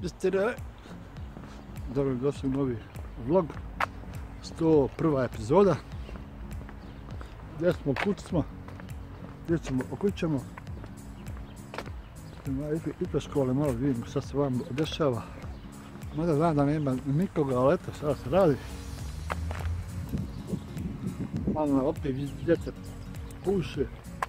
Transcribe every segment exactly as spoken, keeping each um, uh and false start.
Misteri, dobro došli u novi vlog, sto prva epizoda. Gdje smo, kud smo, gdje ćemo, kud ćemo. Ipe škole, malo vidimo šta se vam dešava. Mada znam da nema nikoga, ali eto šta se radi. Malo opet djece puše.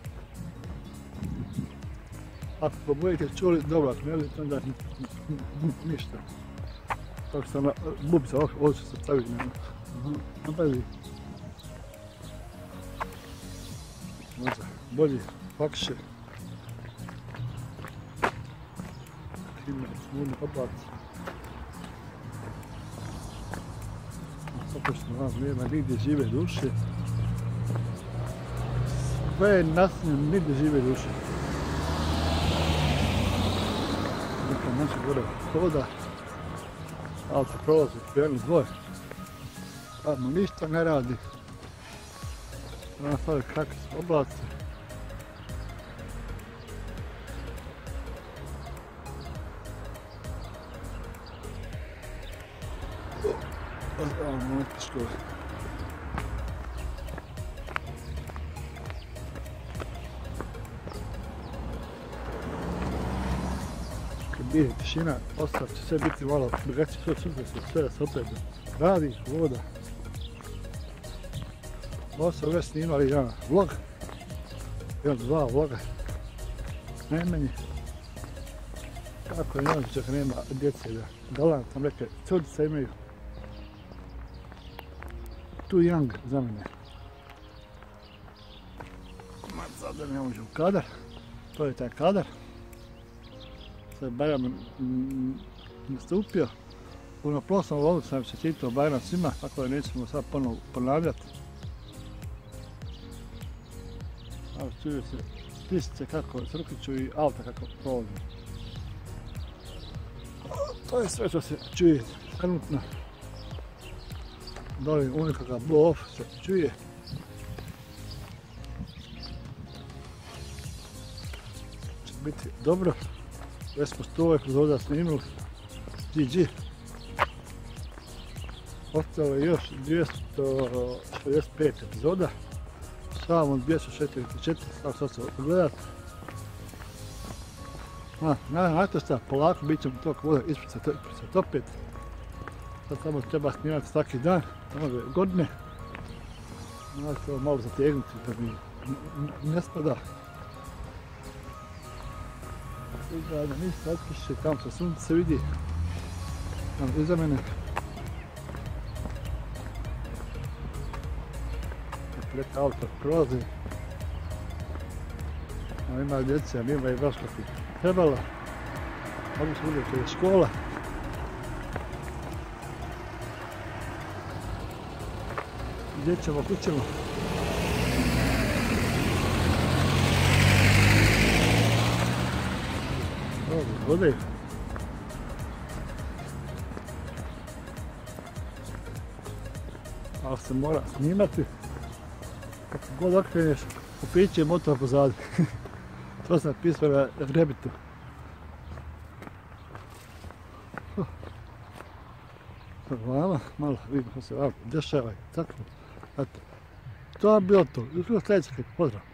Ako budete čuli, dobro, ako ne vidite, onda ništa. Tako sam na bubica, ovdje ću se staviti na prvi. Možda bolji, lakše. Ima smudni oblaci. Tako što vam nema nigdje žive duše. Sve je nasljedno, nigdje žive duše. Neka naša gore hoda. Auto prolazi, jedan dvoje. Tamo ništa ne radi. Ona stavlja kakve su oblaci. Ovo je škole. Kad bude tišina, ostalo će sve biti malo drugačije, sve sutra se sve se opet radi, voda. Ovo sam već snimali jedan vlog, jedan dva vloga, najmanje. Kako je noć dok nema djece da galan, tam neke curice imaju. Too young za mene. Sad da ne uđem u kadar, to je taj kadar. Sad Bajram nastupio. Puno plosnom vodu sam čestitao Bajram svima, tako da nećemo sad ponovo ponavljati. Evo čuju se pisice kako crkliču i auta kako prolazi. To je sve što se čuje trenutno. Doli unikakav blow off se čuje. Će biti dobro. Već smo sto epizoda snimili. G G. Ostalo je još dvjesto šezdeset pet epizoda. Samo dvjesto četrdeset četiri, tako sad se pogledat. Znate šta, polako bit ćemo toliko vode ispred se opet. Sad samo treba snimati svaki dan, ove godine. Možda se ovo malo zategnuti da mi ne spada. Izgleda da ništa otkiše, tamo se sunce se vidi. Tamo iza mene. Neka auto prolazi. Ima djece, a nima i baš kako je trebalo. Mogu se vidjeti je škola. Gdje ćemo, kud ćemo? Ovdje, vode. Ali se mora snimati. Kako god okreneš, upiće je motor pozadi. To sam napisao na Rebitu. Vama, malo vidimo što se vam dešava i tako. Eto, to je bilo to. Još bilo sljedeće, pozdrav.